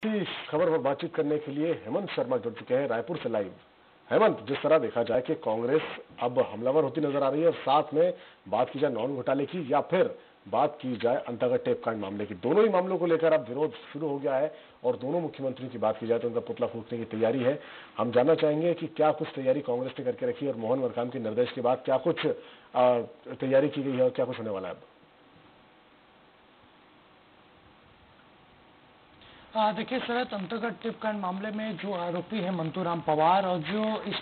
इस खबर पर बातचीत करने के लिए हेमंत शर्मा जुड़ चुके हैं रायपुर से लाइव। हेमंत, जिस तरह देखा जाए कि कांग्रेस अब हमलावर होती नजर आ रही है और साथ में बात की जाए नॉन घोटाले की या फिर बात की जाए अंतर्गत टेप कांड मामले की, दोनों ही मामलों को लेकर अब विरोध शुरू हो गया है और दोनों मुख्यमंत्रियों की बात की जाए तो उनका पुतला फूटने की तैयारी है। हम जानना चाहेंगे कि क्या कुछ तैयारी कांग्रेस ने करके रखी है और मोहन मरकाम के निर्देश के बाद क्या कुछ तैयारी की गई है और क्या कुछ होने वाला है अब। देखिए शरद, अंतर्गत टिपकांड मामले में जो आरोपी है मंतूराम पवार और जो इस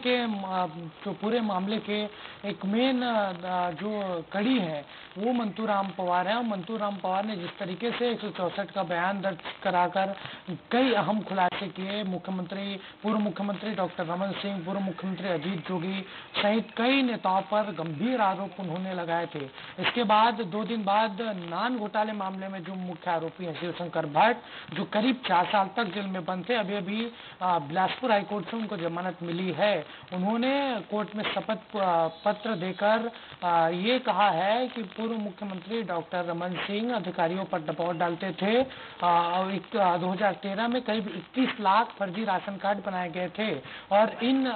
पूरे मामले के एक मेन जो कड़ी है वो मंतूराम पवार है। और मंतूराम पवार ने जिस तरीके से 164 का बयान दर्ज कराकर कई अहम खुलासे किए, पूर्व मुख्यमंत्री डॉक्टर रमन सिंह, पूर्व मुख्यमंत्री अजीत जोगी सहित कई नेताओं पर गंभीर आरोप उन्होंने लगाए थे। इसके बाद 2 दिन बाद नान घोटाले मामले में जो मुख्य आरोपी है शिवशंकर भट्ट, जो करीब 4 साल तक जेल में बंद थे, अभी अभी बिलासपुर हाईकोर्ट से उनको जमानत मिली है। उन्होंने कोर्ट में शपथ पत्र देकर ये कहा है कि पूर्व मुख्यमंत्री डॉक्टर रमन सिंह अधिकारियों पर दबाव डालते थे और 2013 में करीब 21 लाख फर्जी राशन कार्ड बनाए गए थे और इन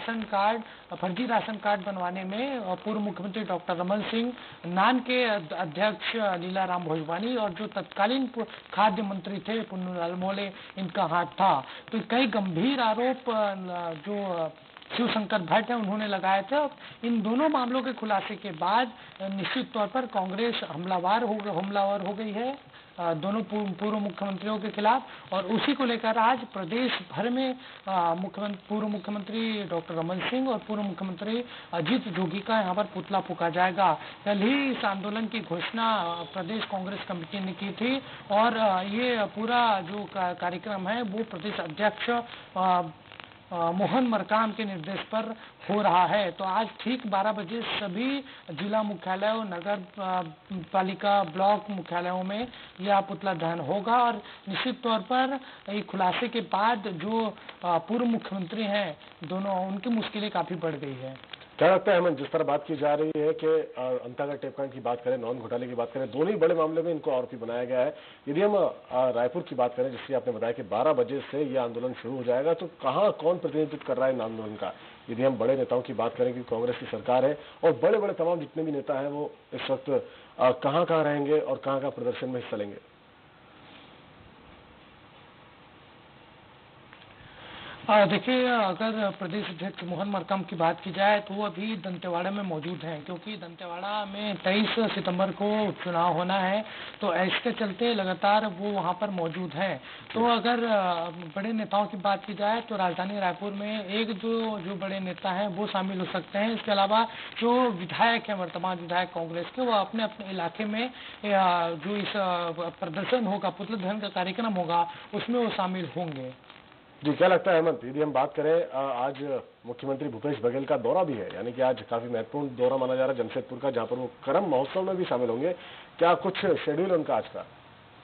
फर्जी राशन कार्ड बनवाने में पूर्व मुख्यमंत्री डॉक्टर रमन सिंह, नान के अध्यक्ष लीलाराम भोजवानी और जो तत्कालीन खाद्य मंत्री थे पुन्नूलाल मोले, इनका हाथ था। तो कई गंभीर आरोप जो शिवशंकर भट्ट है उन्होंने लगाए थे। इन दोनों मामलों के खुलासे के बाद निश्चित तौर पर कांग्रेस हमलावर हो गई है दोनों पूर्व मुख्यमंत्रियों के खिलाफ। और उसी को लेकर आज प्रदेश भर में पूर्व मुख्यमंत्री डॉक्टर रमन सिंह और पूर्व मुख्यमंत्री अजीत जोगी का यहाँ पर पुतला फूका जाएगा। कल ही इस आंदोलन की घोषणा प्रदेश कांग्रेस कमेटी ने की थी और ये पूरा जो कार्यक्रम है वो प्रदेश अध्यक्ष मोहन मरकाम के निर्देश पर हो रहा है। तो आज ठीक 12 बजे सभी जिला मुख्यालयों, नगर पालिका, ब्लॉक मुख्यालयों में यह पुतला दहन होगा। और निश्चित तौर पर एक खुलासे के बाद जो पूर्व मुख्यमंत्री हैं दोनों, उनकी मुश्किलें काफी बढ़ गई है। क्या लगता है हेमंत, जिस तरह बात की जा रही है कि अंतर्गत टेपकांड की बात करें, नॉन घोटाले की बात करें, दोनों ही बड़े मामले में इनको आरोपी बनाया गया है। यदि हम रायपुर की बात करें, जिससे आपने बताया कि 12 बजे से यह आंदोलन शुरू हो जाएगा, तो कहाँ कौन प्रतिनिधित्व कर रहा है इन आंदोलन का? यदि हम बड़े नेताओं की बात करें कि कांग्रेस की सरकार है और बड़े बड़े तमाम जितने भी नेता हैं वो इस वक्त कहाँ कहाँ रहेंगे और कहाँ कहाँ प्रदर्शन में हिस्सा लेंगे? देखिए, अगर प्रदेश अध्यक्ष मोहन मरकाम की बात की जाए तो वो अभी दंतेवाड़ा में मौजूद हैं, क्योंकि दंतेवाड़ा में 23 सितंबर को उपचुनाव होना है। तो इसके चलते लगातार वो वहां पर मौजूद हैं। तो अगर बड़े नेताओं की बात की जाए तो राजधानी रायपुर में एक जो बड़े नेता हैं वो शामिल हो सकते हैं। इसके अलावा जो विधायक हैं, वर्तमान विधायक कांग्रेस के, वो अपने अपने इलाके में जो इस प्रदर्शन होगा, पुतला दहन का कार्यक्रम होगा, उसमें वो शामिल होंगे। जी, क्या लगता है हेमंत, यदि हम बात करें, आज मुख्यमंत्री भूपेश बघेल का दौरा भी है, यानी कि आज काफी महत्वपूर्ण दौरा माना जा रहा है जमशेदपुर का, जहां पर वो करम महोत्सव में भी शामिल होंगे। क्या कुछ शेड्यूल उनका आज का?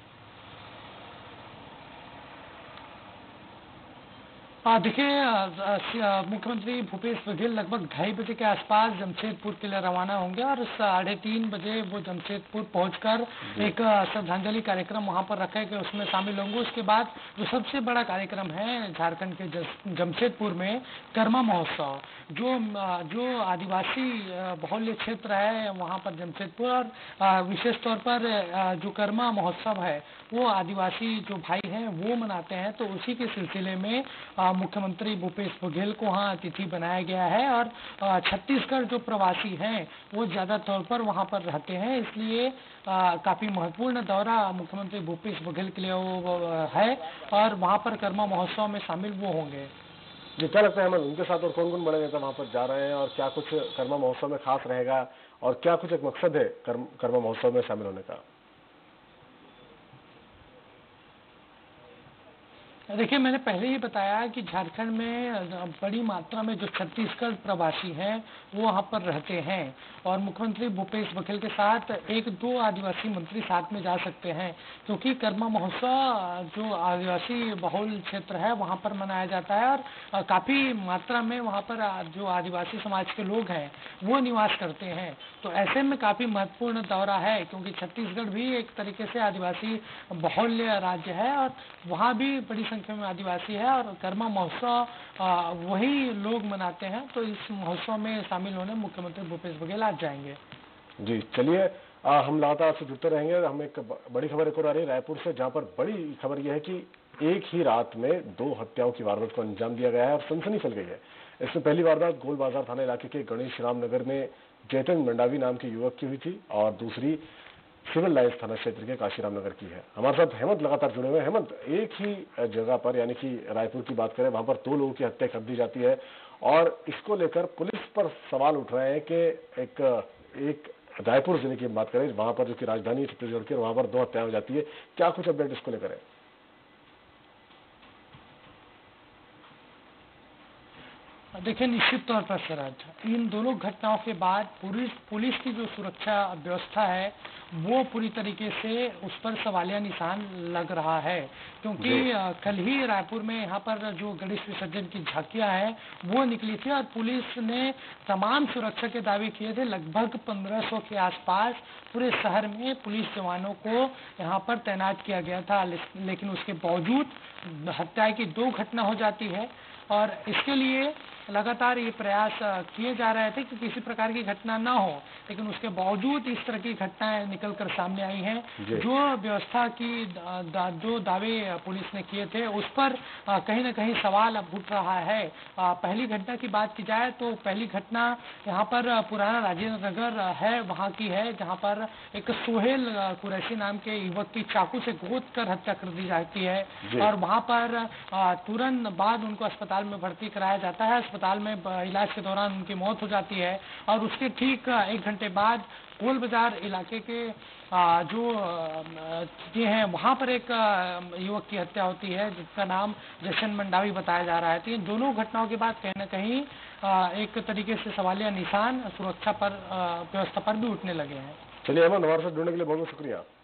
देखिए, मुख्यमंत्री भूपेश बघेल लगभग 2:30 बजे के आसपास जमशेदपुर के लिए रवाना होंगे और 3:30 बजे वो जमशेदपुर पहुंचकर एक श्रद्धांजलि कार्यक्रम वहां पर रखेंगे, उसमें शामिल होंगे। उसके बाद जो सबसे बड़ा कार्यक्रम है झारखंड के जमशेदपुर में, कर्मा महोत्सव, जो आदिवासी बहुल्य क्षेत्र है वहां पर जमशेदपुर, और विशेष तौर पर जो कर्मा महोत्सव है वो आदिवासी जो भाई हैं वो मनाते हैं। तो उसी के सिलसिले में मुख्यमंत्री भूपेश बघेल को वहाँ अतिथि बनाया गया है। और छत्तीसगढ़ जो प्रवासी हैं वो ज्यादा तौर पर वहाँ पर रहते हैं, इसलिए काफी महत्वपूर्ण दौरा मुख्यमंत्री भूपेश बघेल के लिए वो है और वहाँ पर कर्मा महोत्सव में शामिल वो होंगे। जी, क्या लगता है हेमंत, उनके साथ और कौन कौन बड़े नेता वहां पर जा रहे हैं और क्या कुछ कर्मा महोत्सव में खास रहेगा और क्या कुछ एक मकसद है कर्मा महोत्सव में शामिल होने का? देखिए, मैंने पहले ही बताया कि झारखंड में बड़ी मात्रा में जो छत्तीसगढ़ प्रवासी हैं वो वहाँ पर रहते हैं और मुख्यमंत्री भूपेश बघेल के साथ एक दो आदिवासी मंत्री साथ में जा सकते हैं, क्योंकि कर्मा महोत्सव जो आदिवासी बहुल क्षेत्र है वहाँ पर मनाया जाता है और काफ़ी मात्रा में वहाँ पर जो आदिवासी समाज के लोग हैं वो निवास करते हैं। तो ऐसे में काफ़ी महत्वपूर्ण दौरा है, क्योंकि छत्तीसगढ़ भी एक तरीके से आदिवासी बहुल राज्य है और वहाँ भी बड़ी संख्या में आदिवासी है और कर्मा महोत्सव वही लोग मनाते हैं। तो इस महोत्सव में शामिल होने मुख्यमंत्री भूपेश बघेल आज जाएंगे। जी चलिए, हम लगातार आपसे जुड़ते रहेंगे। हम एक बड़ी खबर एक और आ रही है रायपुर से, जहां पर बड़ी खबर यह है कि एक ही रात में 2 हत्याओं की वारदात को अंजाम दिया गया है और सनसनी फैल गई है। इसमें पहली वारदात गोल बाजार थाना इलाके के गणेश राम नगर में चेतन मंडावी नाम के युवक की हुई थी और दूसरी सिविल लाइन्स थाना क्षेत्र के काशीराम नगर की है। हमारे साथ हेमंत लगातार जुड़े हुए हैं। हेमंत, एक ही जगह पर यानी कि रायपुर की बात करें, वहां पर 2 लोगों की हत्या कर दी जाती है और इसको लेकर पुलिस पर सवाल उठ रहे हैं कि एक रायपुर जिले की बात करें, वहां पर जो कि राजधानी छत्तीसगढ़ की, वहां पर 2 हत्याएं हो जाती है। क्या कुछ अपडेट इसको लेकर है? देखिए, निश्चित तौर पर सराज इन दोनों घटनाओं के बाद पुलिस की जो सुरक्षा व्यवस्था है वो पूरी तरीके से उस पर सवालिया निशान लग रहा है, क्योंकि कल ही रायपुर में यहाँ पर जो गणेश विसर्जन की झांकियां है वो निकली थी और पुलिस ने तमाम सुरक्षा के दावे किए थे। लगभग 1500 के आसपास पूरे शहर में पुलिस जवानों को यहाँ पर तैनात किया गया था, लेकिन उसके बावजूद हत्या की 2 घटना हो जाती है और इसके लिए लगातार ये प्रयास किए जा रहे थे कि किसी प्रकार की घटना ना हो, लेकिन उसके बावजूद इस तरह की घटनाएं निकल कर सामने आई हैं। जो व्यवस्था की जो दावे पुलिस ने किए थे उस पर कहीं ना कहीं सवाल अब उठ रहा है। पहली घटना की बात की जाए तो पहली घटना यहाँ पर पुराना राजेंद्र नगर है वहाँ की है, जहाँ पर एक सोहेल कुरैशी नाम के युवक की चाकू से गोद कर हत्या कर दी जाती है और वहाँ पर तुरंत बाद उनको अस्पताल में भर्ती कराया जाता है। अस्पताल में इलाज के दौरान उनकी मौत हो जाती है और उसके ठीक 1 घंटे बाद गोल बाजार इलाके के जो ये हैं वहाँ पर एक युवक की हत्या होती है जिसका नाम जशन मंडावी बताया जा रहा है। तो इन दोनों घटनाओं के बाद कहीं न कहीं एक तरीके से सवालिया निशान सुरक्षा पर व्यवस्था पर भी उठने लगे हैं। चलिए हेमंत, हमारे साथ जुड़ने के लिए बहुत बहुत शुक्रिया।